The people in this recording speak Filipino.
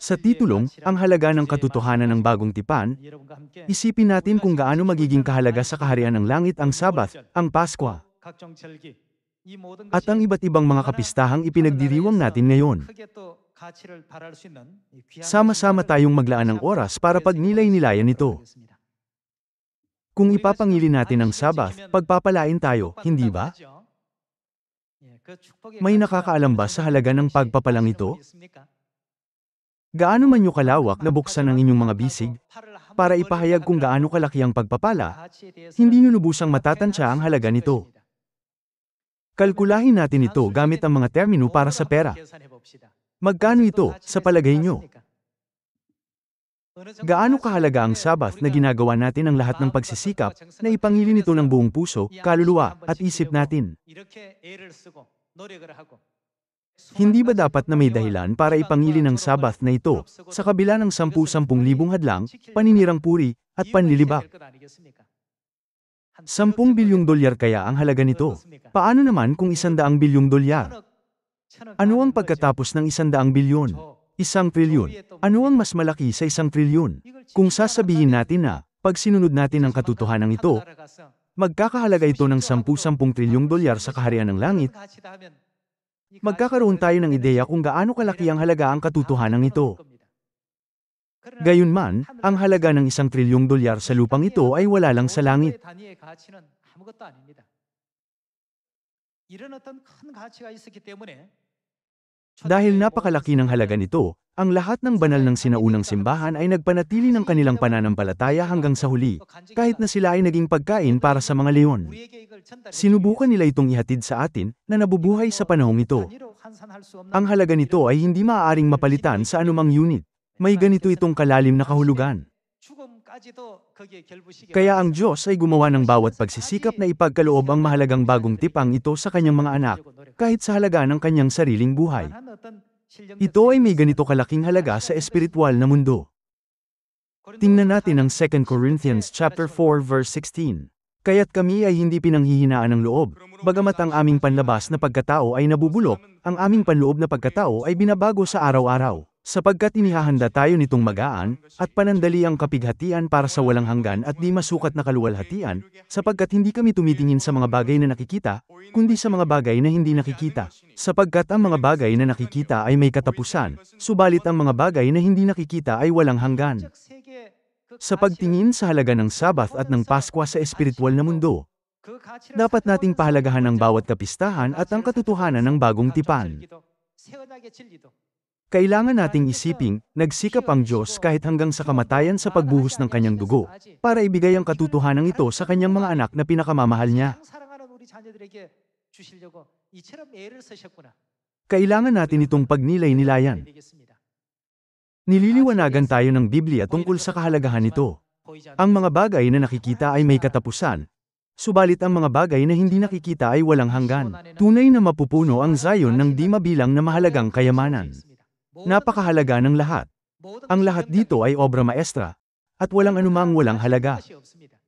Sa titulong, ang halaga ng katotohanan ng bagong tipan, isipin natin kung gaano magiging kahalaga sa kaharian ng langit ang Sabat, ang Paskwa, at ang iba't ibang mga kapistahang ipinagdiriwang natin ngayon. Sama-sama tayong maglaan ng oras para pagnilay-nilayan ito. Kung ipapangili natin ang Sabat, pagpapalain tayo, hindi ba? May nakakaalam ba sa halaga ng pagpapalang ito? Gaano man nyo kalawak na buksan ang inyong mga bisig, para ipahayag kung gaano kalaki ang pagpapala, hindi nyo lubusang matatansya ang halaga nito. Kalkulahin natin ito gamit ang mga termino para sa pera. Magkano ito, sa palagay nyo? Gaano kahalaga ang Sabat na ginagawa natin ang lahat ng pagsisikap na ipangili nito ng buong puso, kaluluwa, at isip natin? Hindi ba dapat na may dahilan para ipangili ng Sabat na ito, sa kabila ng 10,000 hadlang, paninirang puri, at panlilibak? 10 bilyong dolyar kaya ang halaga nito? Paano naman kung 100 bilyong dolyar? Ano ang pagkatapos ng 100 bilyon? 1 trilyon. Ano ang mas malaki sa 1 trilyon? Kung sasabihin natin na, pag sinunod natin ang katotohanan ito, magkakahalaga ito ng 10 trilyong dolyar sa kaharian ng langit, magkakaroon tayo ng ideya kung gaano kalaki ang halaga ang katotohanan ito. Gayunman, ang halaga ng 1 trilyong dolyar sa lupang ito ay wala lang sa langit. Dahil napakalaki ng halaga nito, ang lahat ng banal ng sinaunang simbahan ay nagpanatili ng kanilang pananampalataya hanggang sa huli, kahit na sila ay naging pagkain para sa mga leon. Sinubukan nila itong ihatid sa atin, na nabubuhay sa panahong ito. Ang halaga nito ay hindi maaaring mapalitan sa anumang unit. May ganito itong kalalim na kahulugan. Kaya ang Diyos ay gumawa ng bawat pagsisikap na ipagkaloob ang mahalagang bagong tipang ito sa kanyang mga anak, kahit sa halaga ng kanyang sariling buhay. Ito ay may ganito kalaking halaga sa espiritual na mundo. Tingnan natin ang 2 Corinthians chapter 4 verse 16. Kaya't kami ay hindi pinanghihinaan ng loob, bagamat ang aming panlabas na pagkatao ay nabubulok, ang aming panloob na pagkatao ay binabago sa araw-araw. Sapagkat inihahanda tayo nitong magaan, at panandali ang kapighatian para sa walang hanggan at di masukat na kaluwalhatian, sapagkat hindi kami tumitingin sa mga bagay na nakikita, kundi sa mga bagay na hindi nakikita. Sapagkat ang mga bagay na nakikita ay may katapusan, subalit ang mga bagay na hindi nakikita ay walang hanggan. Sa pagtingin sa halaga ng Sabat at ng Paskwa sa espiritual na mundo, dapat nating pahalagahan ang bawat kapistahan at ang katotohanan ng bagong tipan. Kailangan nating isiping, nagsikap ang Diyos kahit hanggang sa kamatayan sa pagbuhos ng kanyang dugo, para ibigay ang katotohanan ito sa kanyang mga anak na pinakamamahal niya. Kailangan natin itong pagnilay-nilayan. Nililiwanagan tayo ng Biblia tungkol sa kahalagahan nito. Ang mga bagay na nakikita ay may katapusan, subalit ang mga bagay na hindi nakikita ay walang hanggan. Tunay na mapupuno ang Zion ng di mabilang na mahalagang kayamanan. Napakahalaga ng lahat. Ang lahat dito ay obra maestra, at walang anumang walang halaga.